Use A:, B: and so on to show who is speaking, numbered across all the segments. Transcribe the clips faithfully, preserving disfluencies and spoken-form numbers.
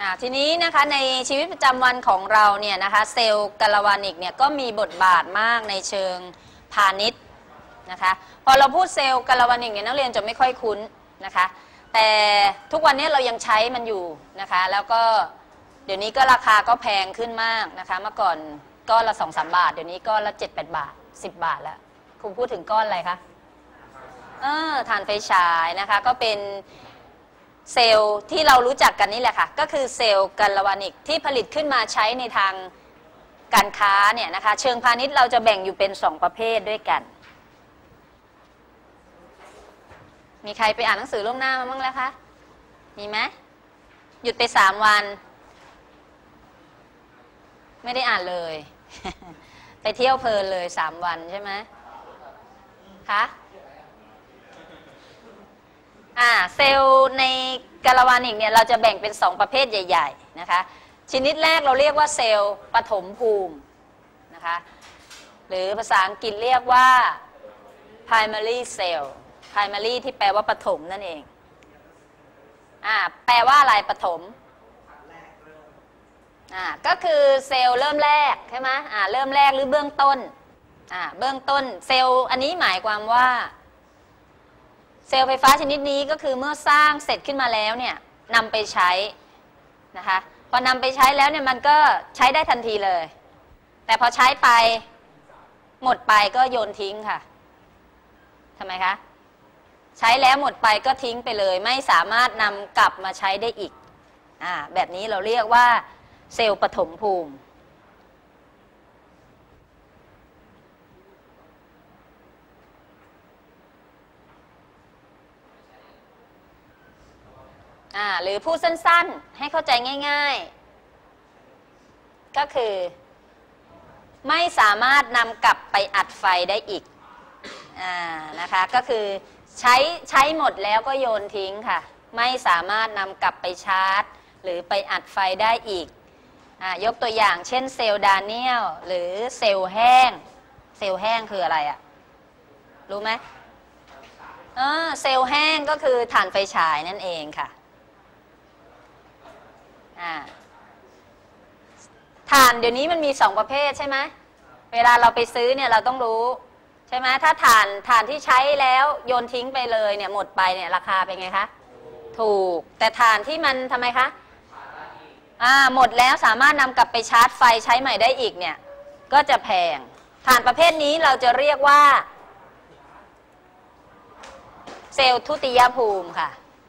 A: ทีนี้นะคะในชีวิตประจำวันของเราเนี่ยนะคะเซลล์กาลวานิกเนี่ยก็มีบทบาทมากในเชิงพาณิชย์นะคะพอเราพูดเซลล์กาลวานิกเนี่ยนักเรียนจะไม่ค่อยคุ้นนะคะแต่ทุกวันนี้เรายังใช้มันอยู่นะคะแล้วก็เดี๋ยวนี้ก็ราคาก็แพงขึ้นมากนะคะเมื่อก่อนก้อนละสองสามบาทเดี๋ยวนี้ก้อนละเจ็ดแปดบาทสิบบาทแล้วครูพูดถึงก้อนอะไรคะเออถ่านไฟฉายนะคะก็เป็นเซลล์ที่เรารู้จักกันนี่แหละค่ะก็คือเซลล์กาลวานิกที่ผลิตขึ้นมาใช้ในทางการค้าเนี่ยนะคะเชิงพาณิชย์เราจะแบ่งอยู่เป็นสองประเภทด้วยกันมีใครไปอ่านหนังสือล่วงหน้ามาบ้างแล้วคะมีไหมหยุดไปสามวันไม่ได้อ่านเลย ไปเที่ยวเพลินเลยสามวันใช่ไหมคะอ่าเซลล์ในกาลวานิกเนี่ยเราจะแบ่งเป็นสองประเภทใหญ่ๆนะคะชนิดแรกเราเรียกว่าเซลล์ปฐมภูมินะคะหรือภาษาอังกฤษเรียกว่า primary cell primary ที่แปลว่าปฐมนั่นเองอ่าแปลว่าอะไรปฐมอ่าก็คือเซลล์เริ่มแรกใช่ไหมอ่าเริ่มแรกหรือเบื้องต้นอ่าเบื้องต้นเซลล์อันนี้หมายความว่าเซลล์ไฟฟ้าชนิดนี้ก็คือเมื่อสร้างเสร็จขึ้นมาแล้วเนี่ยนำไปใช้นะคะพอนำไปใช้แล้วเนี่ยมันก็ใช้ได้ทันทีเลยแต่พอใช้ไปหมดไปก็โยนทิ้งค่ะทำไมคะใช้แล้วหมดไปก็ทิ้งไปเลยไม่สามารถนำกลับมาใช้ได้อีกอ่าแบบนี้เราเรียกว่าเซลล์ปฐมภูมิอ่าหรือพูดสั้นๆให้เข้าใจง่ายๆก็คือไม่สามารถนำกลับไปอัดไฟได้อีกอ่านะคะก็คือใช้ใช้หมดแล้วก็โยนทิ้งค่ะไม่สามารถนำกลับไปชาร์จหรือไปอัดไฟได้อีกอ่ายกตัวอย่างเช่นเซลล์ดาเนียลหรือเซลล์แห้งเซลล์แห้งคืออะไรอะรู้ไหมเออเซลล์แห้งก็คือถ่านไฟฉายนั่นเองค่ะอ่าถ่านเดี๋ยวนี้มันมีสองประเภทใช่ไหมเวลาเราไปซื้อเนี่ยเราต้องรู้ใช่ไหมถ้าถ่านถ่านที่ใช้แล้วโยนทิ้งไปเลยเนี่ยหมดไปเนี่ยราคาเป็นไงคะถูกแต่ถ่านที่มันทำไมคะอ่าหมดแล้วสามารถนำกลับไปชาร์จไฟใช้ใหม่ได้อีกเนี่ยก็จะแพงถ่านประเภทนี้เราจะเรียกว่าเซลล์ทุติยภูมิค่ะ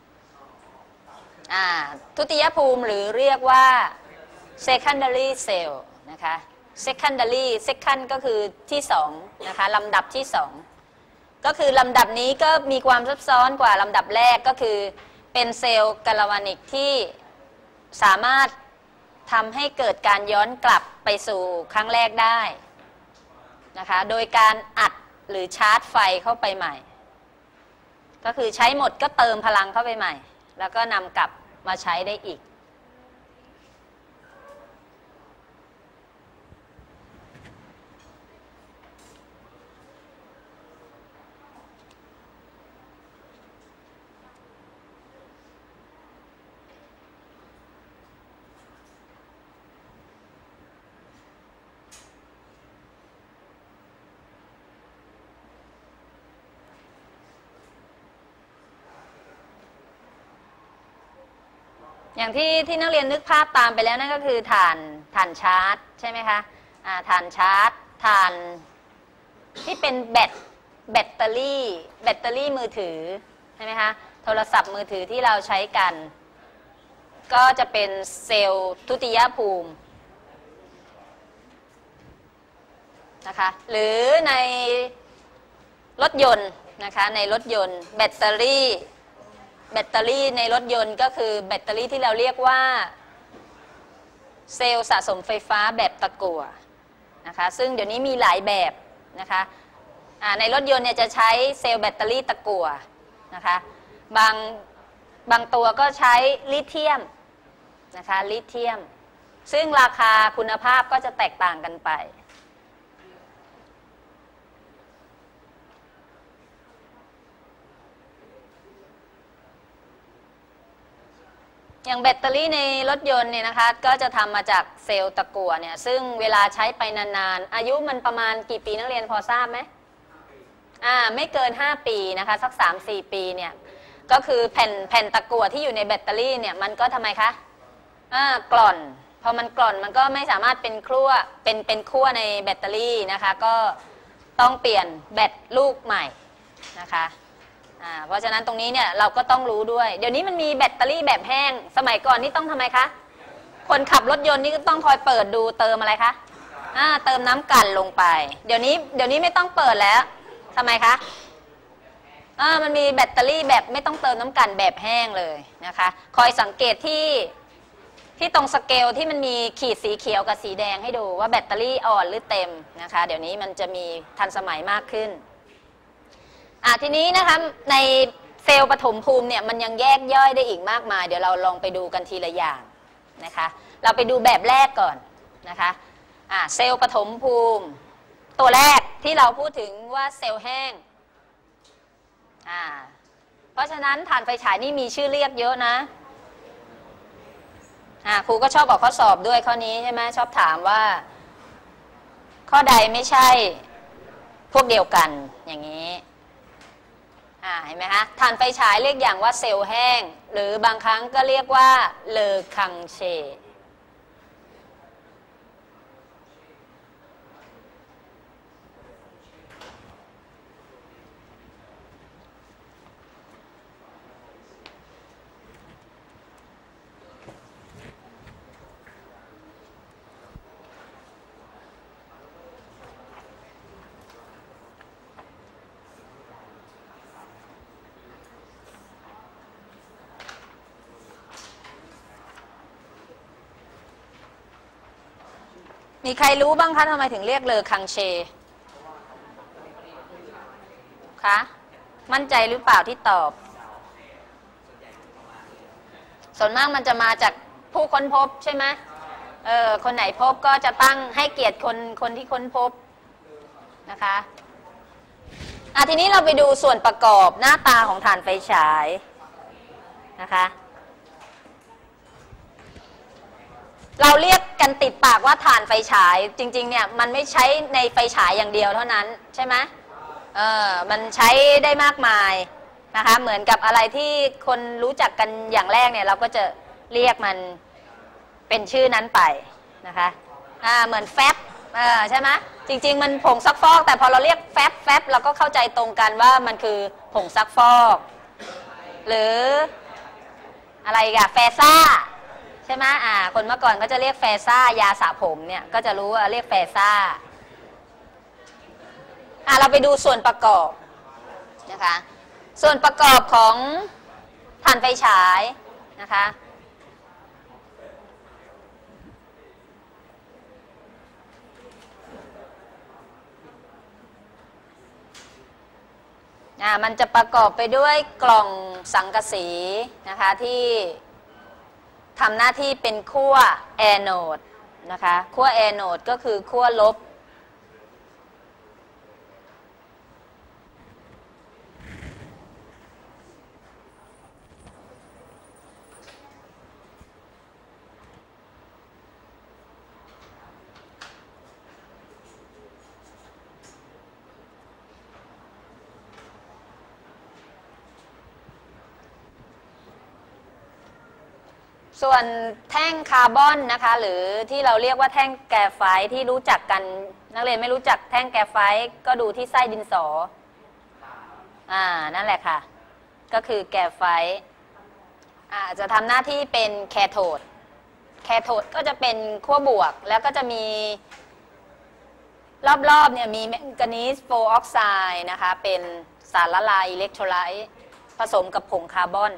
A: อ่าทุติยภูมิหรือเรียกว่า secondary cell นะคะ secondary second ก็คือที่สองนะคะลำดับที่สองก็คือลำดับนี้ก็มีความซับซ้อนกว่าลำดับแรกก็คือเป็นเซลล์กาลวานิกที่สามารถทำให้เกิดการย้อนกลับไปสู่ครั้งแรกได้นะคะโดยการอัดหรือชาร์จไฟเข้าไปใหม่ก็คือใช้หมดก็เติมพลังเข้าไปใหม่แล้วก็นำกลับมาใช้ได้อีกอย่างที่ที่นักเรียนนึกภาพตามไปแล้วนั่นก็คือถ่านถ่านชาร์จใช่ไหมคะอ่าถ่านชาร์จถ่านที่เป็นแบตแบตเตอรี่แบตเตอรี่มือถือใช่ไหมคะโทรศัพท์มือถือที่เราใช้กันก็จะเป็นเซลล์ทุติยภูมินะคะหรือในรถยนต์นะคะในรถยนต์แบตเตอรี่แบตเตอรี่ในรถยนต์ก็คือแบตเตอรี่ที่เราเรียกว่าเซลล์สะสมไฟฟ้าแบบตะกั่วนะคะซึ่งเดี๋ยวนี้มีหลายแบบนะคะในรถยนต์เนี่ยจะใช้เซลล์แบตเตอรี่ตะกั่วนะคะบางบางตัวก็ใช้ลิเธียมนะคะลิเธียมซึ่งราคาคุณภาพก็จะแตกต่างกันไป ออย่างแบตเตอรี่ในรถยนต์เนี่ยนะคะก็จะทำมาจากเซลล์ตะกั่วเนี่ยซึ่งเวลาใช้ไปนานๆอายุมันประมาณกี่ปีนักเรียนพอทราบไหมอ่าไม่เกินห้าปีนะคะสัก สามถึงสี่ ปีเนี่ยก็คือแผ่นแผ่นตะกั่วที่อยู่ในแบตเตอรี่เนี่ยมันก็ทำไมคะอ่ากร่อนพอมันกร่อนมันก็ไม่สามารถเป็นขั้วเป็นเป็นขั้วในแบตเตอรี่นะคะก็ต้องเปลี่ยนแบตลูกใหม่นะคะเพราะฉะนั้นตรงนี้เนี่ยเราก็ต้องรู้ด้วยเดี๋ยวนี้มันมีแบตเตอรี่แบบแห้งสมัยก่อนนี่ต้องทำไมคะคนขับรถยนต์นี่ก็ต้องคอยเปิดดูเติมอะไรคะอ่าเติมน้ำกลั่นลงไปเดี๋ยวนี้เดี๋ยวนี้ไม่ต้องเปิดแล้วทำไมคะอ่ามันมีแบตเตอรี่แบบไม่ต้องเติมน้ำกลั่นแบบแห้งเลยนะคะคอยสังเกตที่ที่ตรงสเกลที่มันมีขีดสีเขียวกับสีแดงให้ดูว่าแบตเตอรี่อ่อนหรือเต็มนะคะเดี๋ยวนี้มันจะมีทันสมัยมากขึ้นอ่ะทีนี้นะคะในเซลล์ปฐมภูมิเนี่ยมันยังแยกย่อยได้อีกมากมายเดี๋ยวเราลองไปดูกันทีละอย่างนะคะเราไปดูแบบแรกก่อนนะคะอ่ะเซลล์ปฐมภูมิตัวแรกที่เราพูดถึงว่าเซลล์แห้งอ่าเพราะฉะนั้นถ่านไฟฉายนี่มีชื่อเรียกเยอะนะอ่าครูก็ชอบออกข้อสอบด้วยข้อนี้ใช่ไหมชอบถามว่าข้อใดไม่ใช่พวกเดียวกันอย่างนี้อ่าเห็นไหมคะถ่านไฟฉายเรียกอย่างว่าเซลล์แห้งหรือบางครั้งก็เรียกว่าเลอคังเชมีใครรู้บ้างคะทำไมถึงเรียกเลอคังเชคะมั่นใจหรือเปล่าที่ตอบส่วนมากมันจะมาจากผู้ค้นพบใช่ไหมเออคนไหนพบก็จะตั้งให้เกียรติคนคนที่ค้นพบนะคะอ่ะทีนี้เราไปดูส่วนประกอบหน้าตาของถ่านไฟฉายนะคะเราเรียกกันติดปากว่าถ่านไฟฉายจริงๆเนี่ยมันไม่ใช้ในไฟฉายอย่างเดียวเท่านั้นใช่ไหมเออมันใช้ได้มากมายนะคะเหมือนกับอะไรที่คนรู้จักกันอย่างแรกเนี่ยเราก็จะเรียกมันเป็นชื่อนั้นไปนะคะอ่าเหมือนแฟบเออใช่ไหมจริงๆมันผงซักฟอกแต่พอเราเรียกแฟบแฟบเราก็เข้าใจตรงกันว่ามันคือผงซักฟอกหรืออะไรกันแฟซ่าใช่ไหมอ่าคนเมื่อก่อนก็จะเรียกแฟซ่ายาสระผมเนี่ยก็จะรู้ว่าเรียกแฟซ่าอ่าเราไปดูส่วนประกอบนะคะส่วนประกอบของถ่านไฟฉายนะคะอ่ามันจะประกอบไปด้วยกล่องสังกะสีนะคะที่ทำหน้าที่เป็นขั้วแอนโนดนะคะขั้วแอนโนดก็คือขั้วลบส่วนแท่งคาร์บอนนะคะหรือที่เราเรียกว่าแท่งแกรไฟต์ที่รู้จักกันนักเรียนไม่รู้จักแท่งแกรไฟต์ก็ดูที่ไส้ดินสออ่านั่นแหละค่ะก็คือแกรไฟต์อ่าจะทำหน้าที่เป็นแคโทดแคโทดก็จะเป็นขั้วบวกแล้วก็จะมีรอบๆเนี่ยมีแมงกานีสโฟออกไซด์นะคะเป็นสารละลายอิเล็กโทรไลต์ผสมกับผงคาร์บอน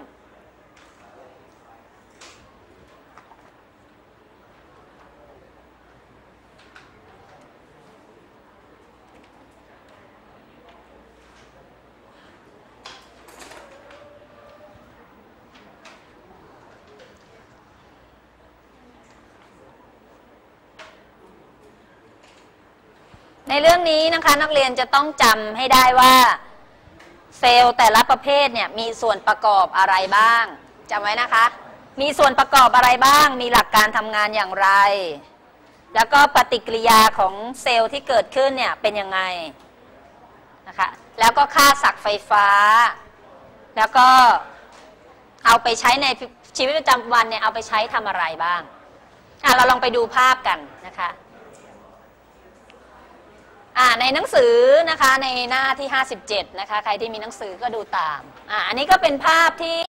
A: ในเรื่องนี้นะคะนักเรียนจะต้องจำให้ได้ว่าเซลล์แต่ละประเภทเนี่ยมีส่วนประกอบอะไรบ้างจำไว้นะคะมีส่วนประกอบอะไรบ้าง มีหลักการทำงานอย่างไร แล้วก็ปฏิกิริยาของเซลล์ที่เกิดขึ้นเนี่ยเป็นยังไงนะคะแล้วก็ค่าศักย์ไฟฟ้าแล้วก็เอาไปใช้ในชีวิตประจำวันเนี่ยเอาไปใช้ทำอะไรบ้างอ่ะเราลองไปดูภาพกันนะคะอ่าในหนังสือนะคะในหน้าที่ห้าสิบเจ็ดนะคะใครที่มีหนังสือก็ดูตามอ่าอันนี้ก็เป็นภาพที่